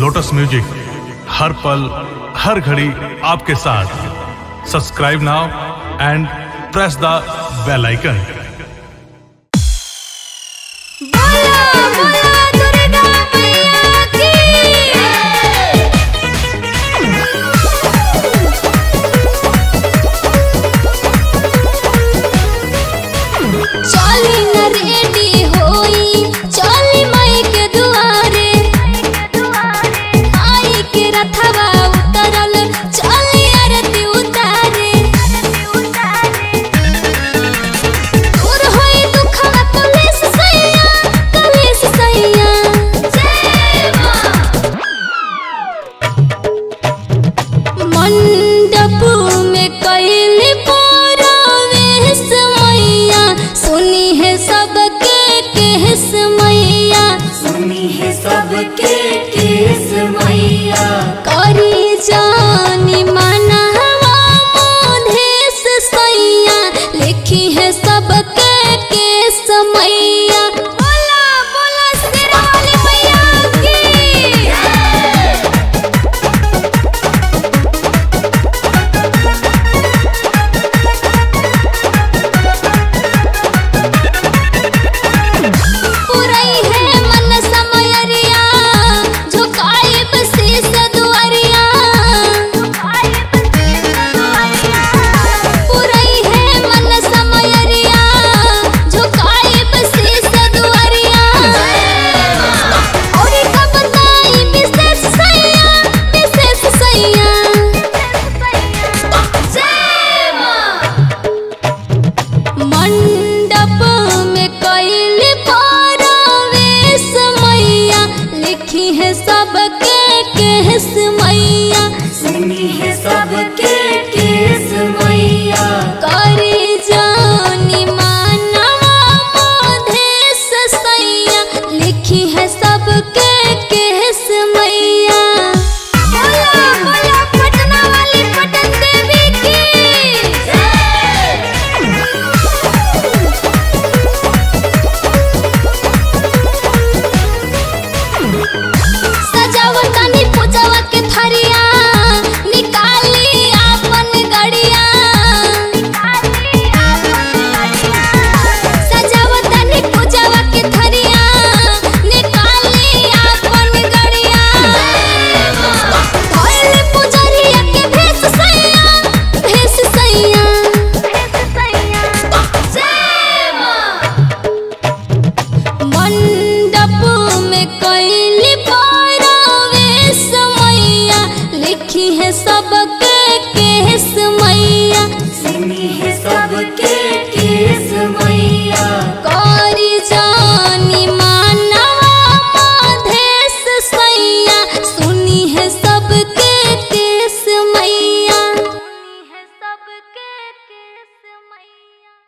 Lotus music हर पल हर घड़ी आपके साथ। Subscribe now and press the bell icon. सबके केस मैया करी जानी मना मोधेस सैया लिखी है सबके केस मैया। बोला बोला शेरावाली मैया की। मंडप में कैली परवेश मैया लिखी है सबके केस मैया। सुनी है सबके केस मैया करी जानी मानवा मोधेस सैया लिखी है सबके